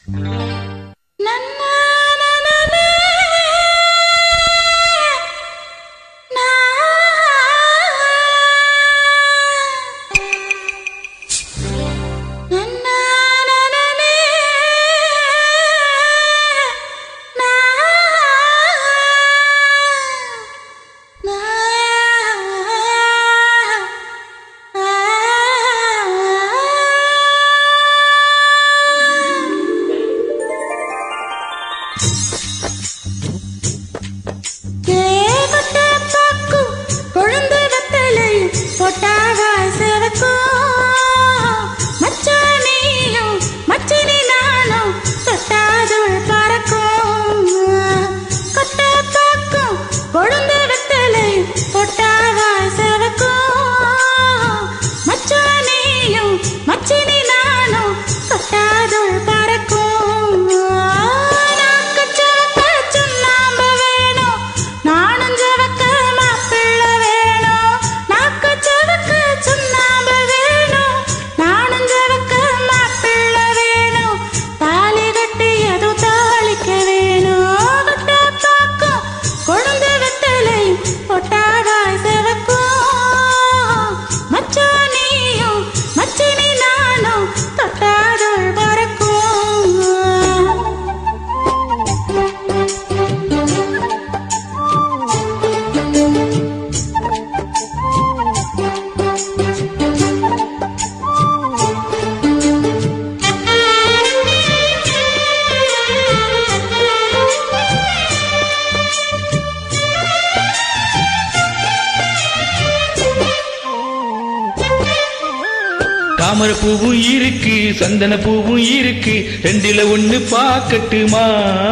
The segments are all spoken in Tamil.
தாமர பூவும் இருக்கு, சந்தன பூவும் இருக்கு, ரெண்டில ஒண்ணு பாக்கட்டுமா?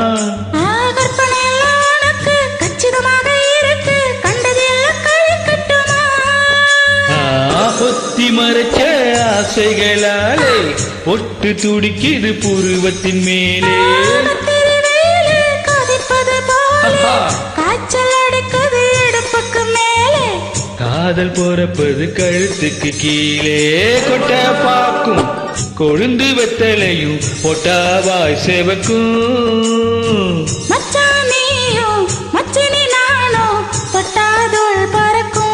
பொத்தி மறைச்ச ஆசைகளாலே பொட்டு துடிக்குது புருவத்தின் மேலே. காதல் போறப்பது கழுத்துக்கு கீழே. கொட்ட பாக்கும் கொழுந்து வெத்தலையும் பொட்டாவாய் செவக்கும். மச்சானியும் மச்சினி நானும் பட்டாதோள் பறக்கும்.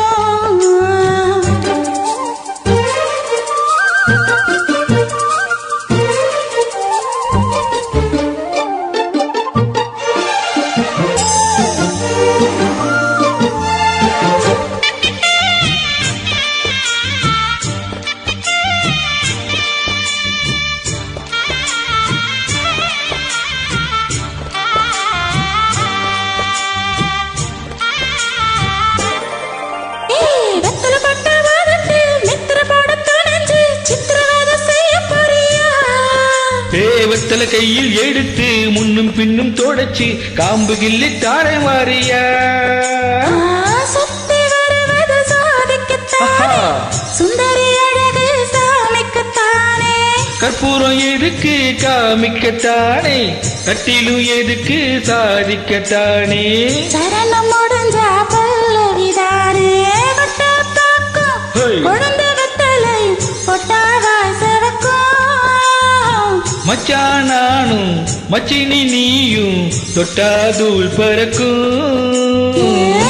வெத்தல கையில் எடுத்து முன்னும் பின்னும் தொடச்சு காம்பு கிள்ளி தாரை மாறியா. சுந்தரி அழகு சாமிக்கத்தானே. கற்பூரம் எதுக்கு காமிக்கத்தானே, கட்டிலும் எதுக்கு சாதிக்கத்தானே. சரணம் முடிஞ்சா பல்லவிதானே. கொழுந்த வெத்தலை பொட்டாவாய் செவக்கும். மச்சான் நானும் மச்சினி நீயும் தொட்டாதூள் பறக்கும்.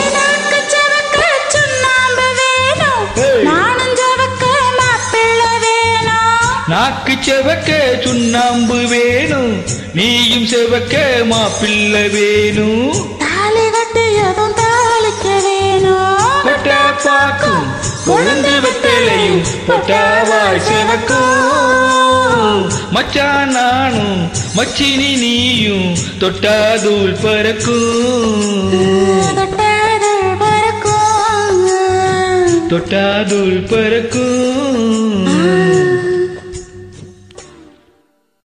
நாக்கு செவக்க சுண்ணாம்பு வேணும், நீயும் செவக்க மாப்பிள்ளை வேணும். தாலி கட்டியதும் தாளிக்க வேணும். கொட்ட பாக்கும் கொழுந்து வெத்தலையும் பொட்டாவாய் செவக்கும். மச்சான் நானும் மச்சினி நீயும் தொட்டாதூள் பறக்கும். தொட்டாதூள் பறக்கும்.